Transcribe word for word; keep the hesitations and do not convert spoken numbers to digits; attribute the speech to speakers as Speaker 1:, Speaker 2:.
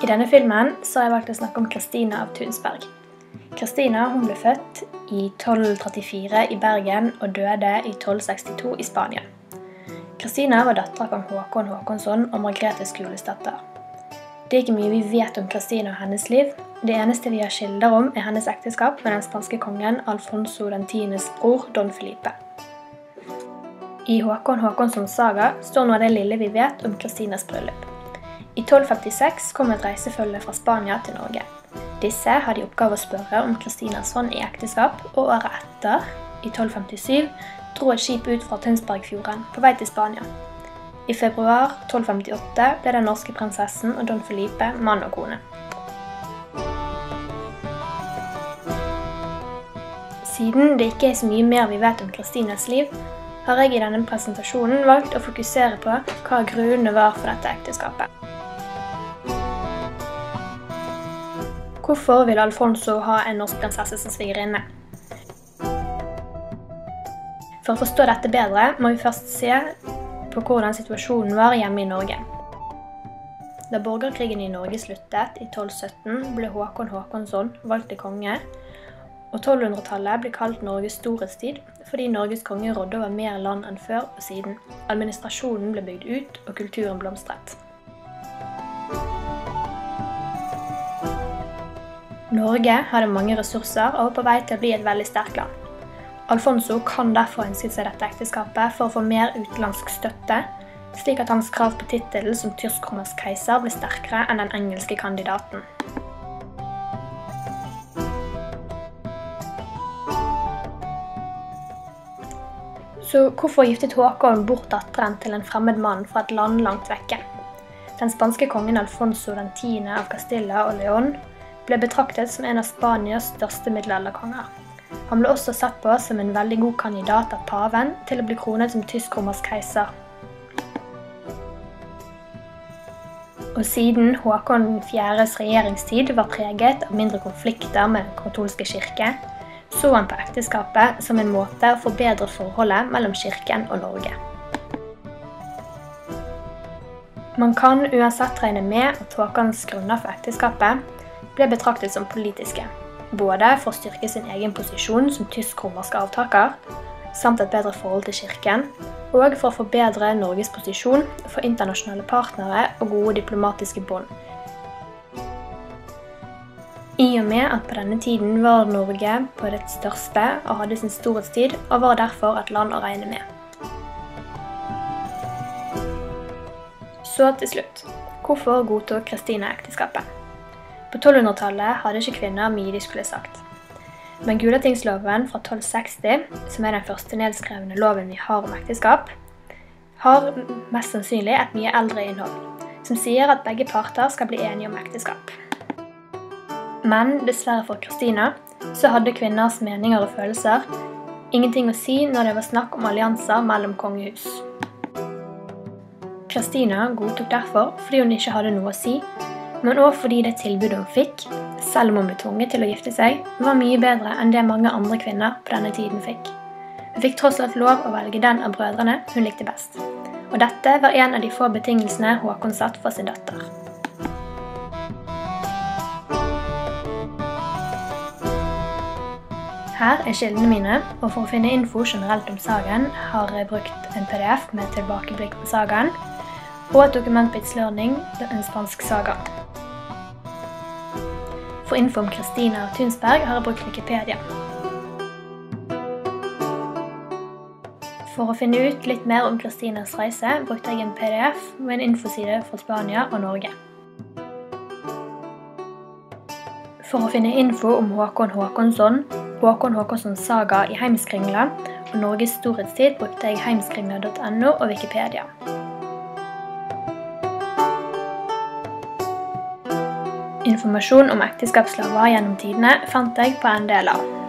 Speaker 1: I denne filmen så har jeg valgt å snakke om Kristina av Tunsberg. Kristina hun ble født i tolv trettifire i Bergen og døde i tolv sekstito i Spania. Kristina var datter av kong Håkon Håkonsson og Margrethe Skulesdatter. Det er ikke mye vi vet om Kristina og hennes liv. Det eneste vi har kilder om er hennes ekteskap med den spanske kongen Alfonso den tiendes bror Don Felipe. I Håkon Håkonssons saga står noe av det lille vi vet om Kristinas bryllup. I tolv femtiseks kom et reisefølge fra Spania til Norge. Disse hadde i oppgave å spørre om Kristinas hånd i ekteskap, og året etter, i tolv femtisyv, dro et skip ut fra Tønsbergfjorden på vei til Spania. I februar tolv femtiåtte ble den norske prinsessen og Don Felipe mann og kone. Siden det ikke er så mye mer vi vet om Kristinas liv, har jeg i denne presentasjonen valgt å fokusere på hva grunnene var for dette ekteskapet. Hvorfor vil Alfonso ha en norsk prinsesse som svigerinne? For å forstå dette bedre må vi først se på hvordan situasjonen var hjemme i Norge. Da borgerkrigen i Norge sluttet i tolv sytten ble Håkon Håkonsson valgt til konge, og tolvhundretallet ble kalt Norges storhetstid fordi Norges konge rådde over mer land enn før og siden. Administrasjonen ble bygd ut og kulturen blomstret. Norge hadde mange ressurser og var på vei til å bli et veldig sterkt land. Alfonso kan derfor ønske seg dette ekteskapet for å få mer utenlandsk støtte, slik at hans krav på tittelen som tysk-romersk keiser ble sterkere enn den engelske kandidaten. Så hvorfor giftet Håkon bort datteren til en fremmed mann fra et land langt vekke? Den spanske kongen Alfonso den tiende av Castilla og León ble betraktet som en av Spanias største middelalderkonger. Han ble også sett på som en veldig god kandidat av paven til å bli kronet som tysk-romersk keiser. Og siden Håkon den fjerdes regjeringstid var preget av mindre konflikter med den katolske kirke, så han på ekteskapet som en måte å forbedre forholdet mellom kirken og Norge. Man kan uansett regne med at Håkons grunner for ekteskapet ble betraktet som politiske, både for å styrke sin egen posisjon som tysk-romersk avtaker, samt et bedre forhold til kirken, og for å forbedre Norges posisjon for internasjonale partnere og gode diplomatiske bånd. I og med at på denne tiden var Norge på det største og hadde sin storhetstid, og var derfor et land å regne med. Så til slutt, hvorfor godtok Kristina ekteskapet? På tolvhundretallet hadde ikke kvinner mye de skulle sagt. Men Gulatingsloven fra tolv seksti, som er den første nedskrevne loven vi har om ekteskap, har mest sannsynlig et mye eldre innhold, som sier at begge parter skal bli enige om ekteskap. Men dessverre for Kristina, så hadde kvinners meninger og følelser ingenting å si når det var snakk om allianser mellom kongehus. Kristina godtok derfor fordi hun ikke hadde noe å si, men også fordi det tilbudet hun fikk, selv om hun ble tvunget til å gifte seg, var mye bedre enn det mange andre kvinner på denne tiden fikk. Hun fikk tross alt lov å velge den av brødrene hun likte best. Og dette var en av de få betingelsene Håkon satt for sin datter. Her er kildene mine, og for å finne info generelt om sagaen har jeg brukt en P D F med tilbakeblikk på sagaen, og et dokument på It's Learning, en spansk saga. For info om Kristina av Tunsberg har jeg brukt Wikipedia. For å finne ut litt mer om Kristinas reise, brukte jeg en P D F med en infoside fra Spania og Norge. For å finne info om Håkon Håkonsson, Håkon Håkonssons saga i Heimskringla og Norges storhetstid brukte jeg heimskringla punktum no og Wikipedia. Informasjon om ekteskapslover gjennom tidene fant jeg på N D L A.